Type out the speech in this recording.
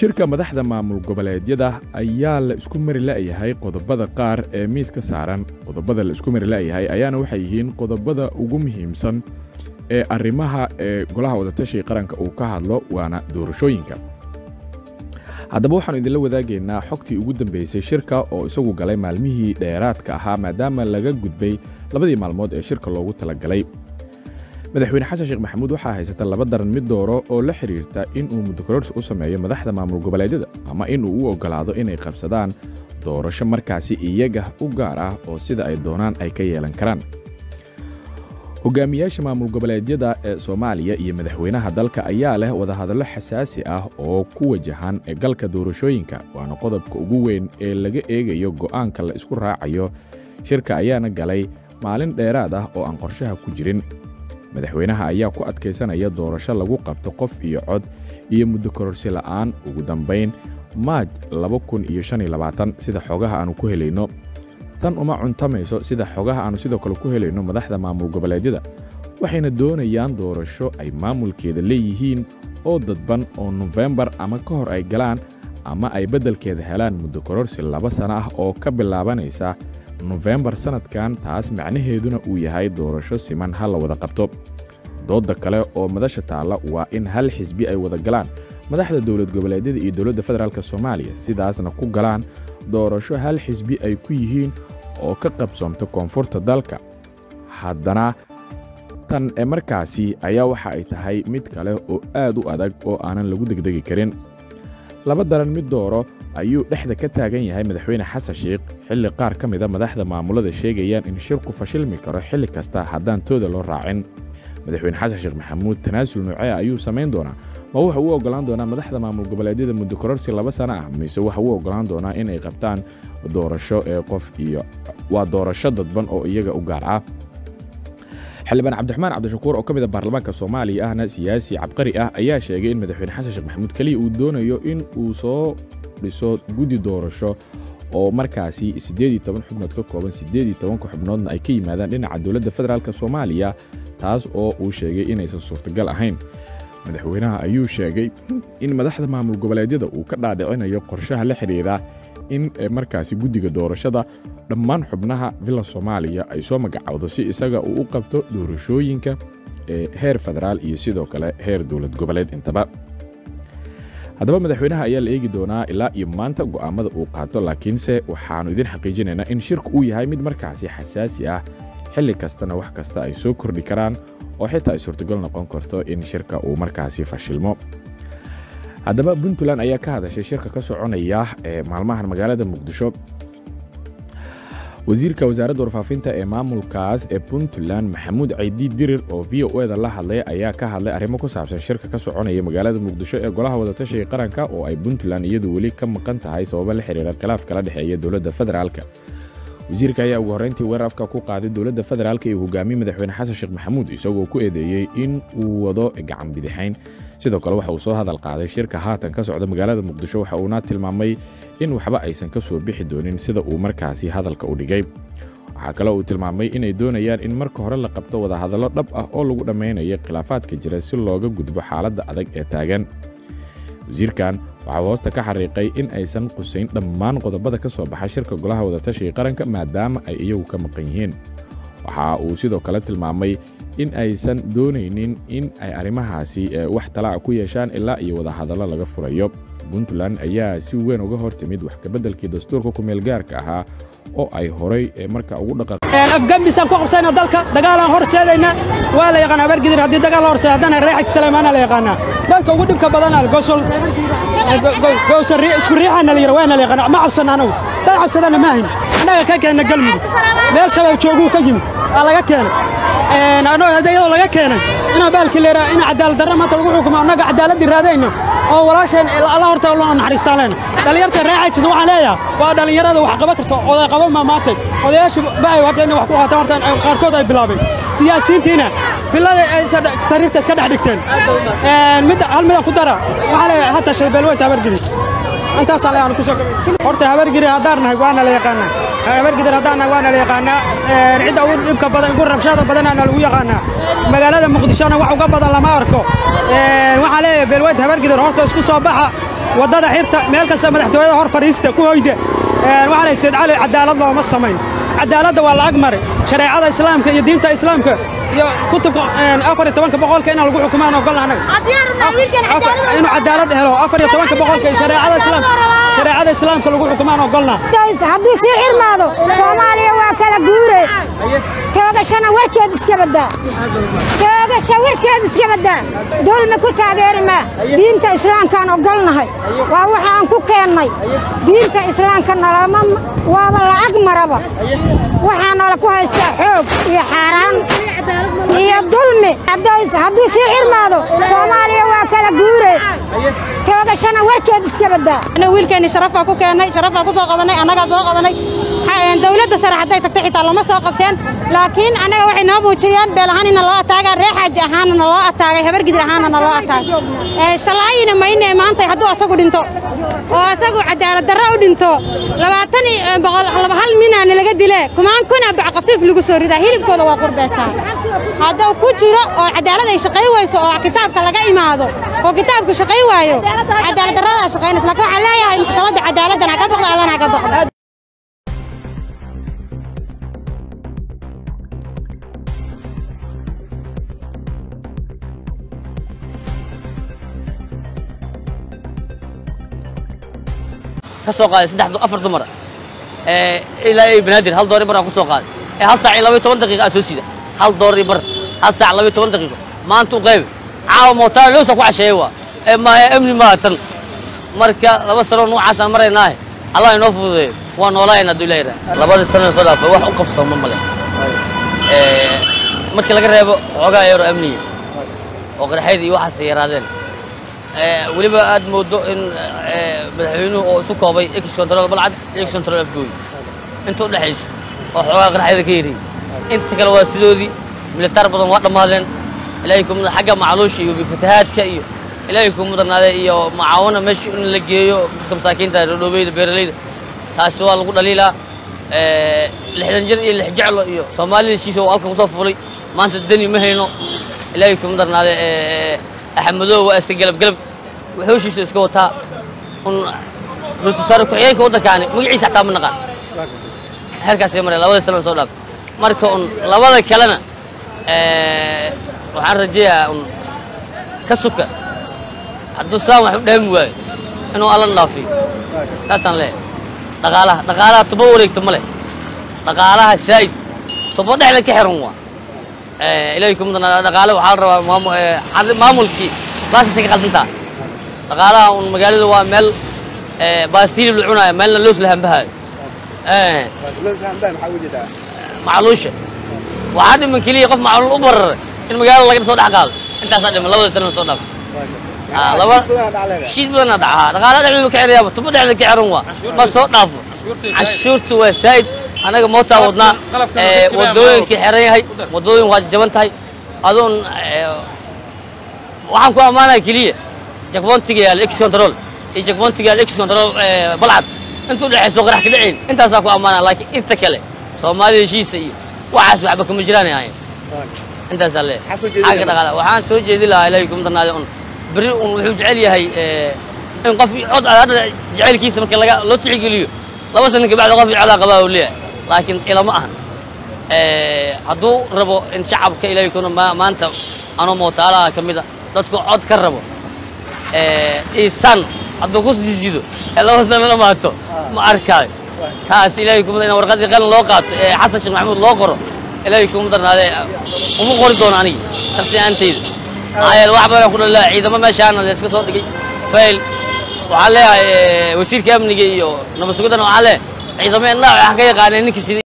shirka madaxda maamul goboleedyada ayaa la isku mari la'yahay qodobada qaar ee miiska saaran. Qodobada la isku mari la'yahay ayaana waxay yihiin qodobada ugu muhiimsan ee arrimaha golaha wadatashiga qaranka uu ka hadlo waana doorashooyinka. haddaba waxaanu idinla wadaagaynaa xogtii ugu dambeysay shirka oo isagu galay maalmihii dheeraadka ahaa maadaama laga gudbay labadii maalmood ee shirka loogu talagalay. madaxweyne xasan sheekh maxamuud waxaa haysata laba daran mid dooro oo la xiriirta inuu muddo kororsi u sameeyo madaxda maamul goboleedyada ama inuu u ogolaado inay qabsadaan doorasho markaasi iyaga u gaar ah oo sida ay doonaan ay ka yeelan karaan. hogaamiyaasha maamul goboleedyada ee Soomaaliya iyo madaxweynaha dalka ayaa leh wadahadallo xasaasi ah oo ku wajahan galka doorashooyinka waana qodobka ugu weyn ee laga eegayo go'aanka la isku raacayo. shirka ayaana galay maalin dheeraad ah oo aan qorshaha ku jirin. madaxweynaha ayaa ku adkaysanaya doorasho lagu qabto qof iyo cod iyo muddo kororsi la'aan ugu dambayn Maaj 2025 sida xogaha aanu ku helayno. tan uma cuntamayso sida xogaha aanu sidoo kale ku helayno madaxda maamul goboleedyada waxayna doonayaan doorasho ay maamulkeeda leeyihiin oo dadban oo November ama ka hor ay galaan ama ay beddelkeeda helaan muddo kororsi 2 sano ah oo ka bilaabanaysa November sanadkan. taas macnaheeduna uu yahay doorasho siman hal wada qabto. dooda kale oo madasha taala waa in hal xisbi ay wada galaan madaxda dawlad goboleedyada iyo dawladda federaalka Soomaaliya sidaasna ku galaan doorasho hal xisbi ay ku yihiin oo ka qabsoomta koonfurta dalka. haddana tan markaasi ayaa waxa ay tahay mid kale oo aad u adag oo aanan lagu degdegi karin. laba daran mid dooro ayuu dhexda ka taagan yahay madaxweyne xasan sheekh xilli qaar ka mid ah madaxda maamulada sheegayaan in shirku fashilmi karo xilli kasta haddaan tooda loo raacin. madaxweyne xasan sheekh maxamuud tanaasul noocee ayuu samayn doonaa? ma waxa uu ogolaan doonaa madaxda maamul goboleedyada muddo kororsi 2 sano ah mise waxa uu ogolaan doonaa inay qabtaan doorasho qof iyo waa doorasho dadban oo iyaga u gaar ah? xildhibaan cabdiraxmaan cabdishakuur oo ka mid ah baarlamaanka Soomaaliya ahna siyaasi cabqari ah ayaa sheegay in madaxweyne xasan sheekh maxamuud kaliya uu doonayo in uu soo dhiso guddi doorasho oo markaasi 18 xubnood ka kooban 18 xubnoodna ay ka yimaadaan dhinaca dawladda federaalka Soomaaliya taas oo uu sheegay inaysan suurtagal ahayn. madaxweynaha ayuu sheegay in madaxda maamul goboleedyada uu ka dhaadhicinayo qorshaha la xiriira in markaasi guddiga doorashada dhammaan xubnaha villa Soomaaliya ay soo magacawdo si isaga uu u qabto doorashooyinka heer federaal iyo sidoo kale heer dawlad goboleed intaba. haddaba madaxweynaha ayaa la eegi doonaa ilaa iyo maanta go'aamada uu qaato laakiinse waxaanu idin xaqiijinaynaa in shirku uu yahay mid markaasi xasaasi ah xilli kastana wax kasta ay soo kordhi karaan oo xitaa ay suurtagal noqon karto in shirka uu markaasi fashilmo. haddaba Puntland ayaa ka hadashay shirka ka soconaya maalmahan magaalada Muqdisho. wasiirka wasaaradda warfaafinta ee maamulkaas ee Puntland Maxamuud Ciidi Dirir oo VOA-da la hadlay ayaa ka hadlay arrimo ku saabsan shirka ka soconaya magaalada Muqdisho ee golaha wadatashiga qaranka oo ay Puntland iyadu weli ka maqan tahay sababo la xiriira khilaaf kala dhaxeeya dawladda federaalka. wasiirka ayaa ugu horreyntii weerarka ku qaaday dawladda federaalka iyo hogaamiye madaxweyne xasan sheekh maxamuud isagoo ku eedeeyay in uu wado gacan bidixayn. sidoo kale waxa uu soo hadal qaaday shirka haatan ka socda magaalada Muqdisho waxa uuna tilmaamay in waxba aysan ka soo bixi doonin sida uu markaasi hadalka u dhigay. waxa kale uu tilmaamay inay doonayaan in marka hore la qabto wadahadallo dhab ah oo lagu dhammaynayo khilaafaadka jira si looga gudbo xaaladda adag ee taagan. wasiirkan waxa hoosta ka xariiqay in aysan qusayn dhammaan qodobada ka soo baxay shirka golaha wadatashiga qaranka maadaama ay iyagu ka maqan yihiin. waxa uu sidoo kale tilmaamay in aysan doonaynin in ay arrimahaasi wax talaa ku yeeshaan ilaa iyo wadahadallo laga furayo. Puntland ayaa si weyn uga hortimid wax ka beddelkii dastuurka ku meel gaarka ahaa oo ay horay marka ugu dhaqaaqeen afgambisan ku qabsayna dalka dagaalan horseedayna waa la yaqaan abargidir haddii dagaal horseedana reexid Salamaana la yaqaan dadka ugu dhibka badan gosol isku riixana la yiraahdo waana la yaqaan ma cabsanaano dad cabsadana ma ahin anaga ka keenna galmudug meel shabaab joogu ka yimid laga keenay anoo hadayado laga keenay ina baalki leeraa in cadaalad darro maanta lagu xukumo anaga cadaalad raadayno oo walaasheen Allah horta loo naxariistaan dhalinyarta reexaysa waxaan leeyahay waa dhalinyarada wax qaban karto oday qaba ma maatay odayaasha baa ay wadeen wax ku qaataan hortaan qaarkood ay bilaabeen siyaasiyiintiina filada ay sariirta iska dhaxdhigteen mid hal mid ku dara waxa leeyahay hatta shabeelwe habargidi inta salaan ku soo horta habargidi hadarnahay waana la yaqaan habargidi hadarnahay waana la yaqaan cid ugu dhibka badan ugu rabshada badan aan lagu yaqaan magaalada Muqdisho wax uga badan lama arko waxa leeyahay beelweed habargidi horta isku soo baxa wadada xirta meel kasta madaxtooyada hor fariista ku hoyda waxaan Said Cali cadaalad looma sameyn cadaaladda waa lacag mare shareecada islaamka iyo diinta islaamka iyo kutubka 14 boqolka in lagu xukumaan oo galna anaga inuu cadaalad helo 14 boqolka shareecada islaamka lagu xukumaan oo galna haddii si xirmaado Soomaaliya waa kala guure toogashana warkeed iska badaa dulmi ku taageerima diinta islaamka oo galnahay waa waxa aan ku keennay diinta islaamka nalama waa lacag maraba waxaana la ku haystaa xoog iyo xaraan iyo dulmi haddii si xirmaado Soomaaliya waa kala guure toogashana warkeed iska badaa ana wiilkeeni sharafa ku keenay sharafa ku soo qabanay anaga soo qabanay dawladda saraxday tagtay xitaa lama soo qabteen laakiin anaga waxay noo muujiyeen beelahan in loo ataaga reexaaj ahaana loo ataagay habar gidir ahaana loo ataagay shalaayina mayne maanta hadduu asagu dhinto oo asagu cadaalad darro u dhinto 20 hal minaan laga dilay kumaan kuna bac qafiif lagu soo ridaa hilibkooda waa qurbaysan hadduu ku jiro oo cadaalad ay shaqay wayso oo kitaabka laga imaado oo kitaabku shaqay waayo cadaalad darrada shaqaynaysa laakiin waxa leeyahay maxkamadda cadaaladana ka baqda alana ka baqda kasoo qaaday 3-4 dumar ilaa banaadir hal doori bar aan ku soo qaaday hal saac iyo 12 daqiiqo soo sida hal doori bar hal saac 12 daqiiqo maanta u qayb caawa mootaa loo soo ku casheeyay waa ma amni ma tan marka laba sano noocaas aan maraynaa Allah inoo fududeeyo waa noolaayna duulayra labada sano soo dhaafay wax u qabsamo male markii laga reebo xogaa yar amni oo qarxayd iyo waxa yaraadeen waliba aad moodo in madaxweynuhu oo isu koobay ex control balcad ex control afgooy inta u dhaxays oo xogaa qarxayda ka yiri inta kale waa sidoodii militaar badan waa dhamaadeen ilaykum xagga macluush iyo bifatahaadka iyo ilaykum mudanaaday iyo macaawina meesha in la geeyo dadka masaakiinta dhoobeyda beeraleyda taasi waa lagu dhaliilaa 60 jir iyo 6 jeclo iyo Soomaaliya shiisho halka ku soo fuulay maanta dani ma hayno ilaykum mudanaaday أحمدوه وأسجل بقلب وحوش يسكوتها رسول كحيان كودا كان مجلس حتى من نقال هركا سيمر لا ولا سلام صلاب مركون لا ولا كلنا وعن رجيها كسكة حدو سامح دم واي إنه الله الله فيه تاسن له دقالة تبورك تمله دقالة سايد تبورك على كحرموا إليكم دقالة وحال مامولكي باس سكالنتا دقالة والمجال هو مل باسيل بالعناية مل لوس لهم بهاي لوس لهم بهاي محوجة معلوشة وعادي من كلي يقف مع الأوبر المجال الله يصود عقال أنت صادق من لو سنة صدق لو شيء بدنا دعها دقالة دعوا كعريا تبدأ على كعروا بس صوت نافو عشورت وسايد أنا موتا ودنا ودوين كحرية هاي ودوين واجبان تاي أظن وعم كوا معنا كلية جاكبون تيجي الإكس كنترول جاكبون تيجي الإكس كنترول بلعب أنتوا اللي حسوا راح تدعين أنت ساكوا أمانة لكن أنت كله Soomaaliya heshiisay waxaas waxba kuma jiraan yahay inta sale xaga dhaqaale waxaan soo jeedi lahaa ilaykum darnaade un bari un wuxuu jecel yahay in qof cod jecelkiisa marka laga loo tixgeliyo laba sano ka bacda qof cod qaba uu leeyahay laakiin ilama ahan hadduu rabo in shacabka ilaykum maanta ano mootaala kamida dadku cod ka rabo isan hadduu ku diido laba sano la maato ma arkay kaas ilaykum in warqad qalin loo qaato xasan sheekh maxamuud loo qoro ilaykum darnaade uma qori doon aniga shakhsiyaantayda ayay wax badan ku dhalaa ciidamo meeshaan la iska soo dhigay fail waxa leeyahay wasiirka amniga iyo nabad sugidana waxa leeyahay ciidamada wax ka yaqaaneen ninkii